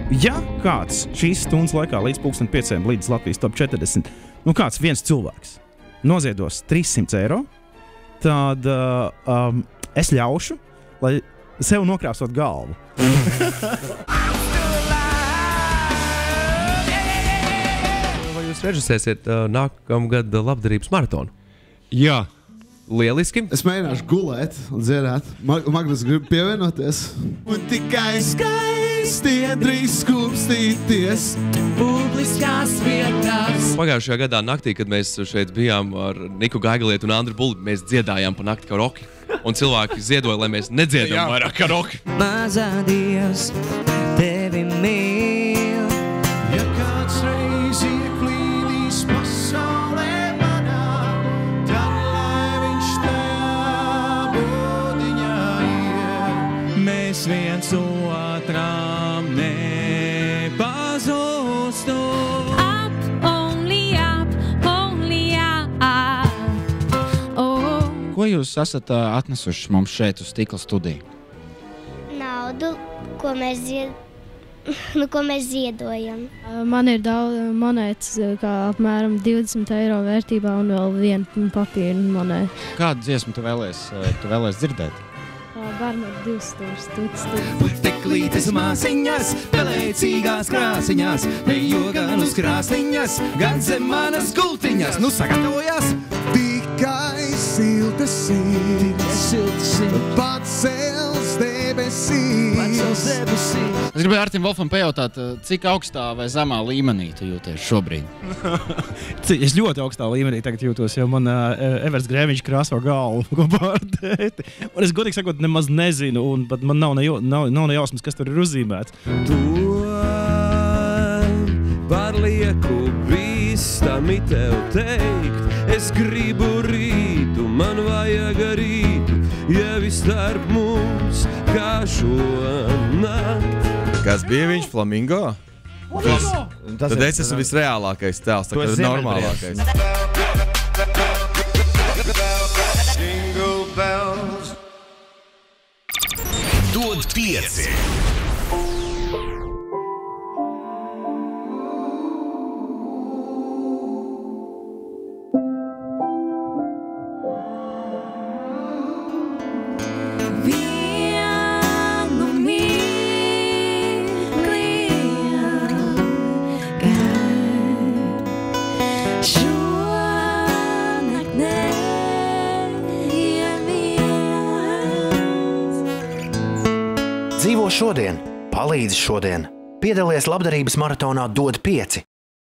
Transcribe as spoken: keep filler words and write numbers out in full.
Ja kāds šīs stundas laikā līdz pulksten pieciem līdz Latvijas top četrdesmit, nu kāds viens cilvēks noziedos trīssimts eiro, tad uh, um, es ļaušu, lai sev nokrāsot galvu. Vai jūs režisēsiet uh, nākamgad labdarības maratonu? Jā. Lieliski. Es mēģināšu gulēt un dziedāt. Mag Magnus grib pievienoties. Un tikai skaisti drīz skūpstīties publiskās vietās. Pagājušajā gadā naktī, kad mēs šeit bijām ar Niku Gaigalietu un Andru Bulli, mēs dziedājām pa nakti karoki. Un cilvēki ziedoja, lai mēs nedziedam vairāk karoki. Mazā Dievs, tevi mīl. Ja kāds reiz ieklīdīs pasaulē manā, tad lai viņš tajā būdiņā iet. Mēs viens otram nepazustu. Up, only up, only up. Oh. Ko jūs esat uh, atnesuši mums šeit uz Stikla studiju? Naudu, ko mēs, zied... nu, ko mēs ziedojam. Man ir daudz monētas, kā apmēram divdesmit eiro vērtībā un vēl viena papīra monēta. Kādu dziesmu tu vēlies, uh, tu vēlies dzirdēt? Bernard divas stūras, tuts, tuts. Puteklītes māsiņas, pelēcīgās krāsiņās, ejo gan uz krāsniņas, gan zem manas gultiņas. Nu, sagatavojās! Tikai silta sirds, pacels debesīs. Es gribēju Artim Wolfam pajautāt, cik augstā vai zemā līmenī tu jūties šobrīd? Es ļoti augstā līmenī tagad jūtos, jo man uh, Everts Grēviņš krāso galvu kopā ar tēti. Un es godīgi sakot nemaz nezinu, un pat man nav ne, nav, nav ne jausmas, kas tur ir uzīmēts. To par lieku bīstami tev teikt. Es gribu rītu, man vajag rītu, ja viss starp mums kā šonakt. Kas bija viņš, Flamingo? Tas, Tas tad es esmu visreālākais tēls, tā kā ir normālākais. Jingle bells. Dod pieci. Dzīvo šodien, palīdzi šodien. Piedalies labdarības maratonā Dod pieci.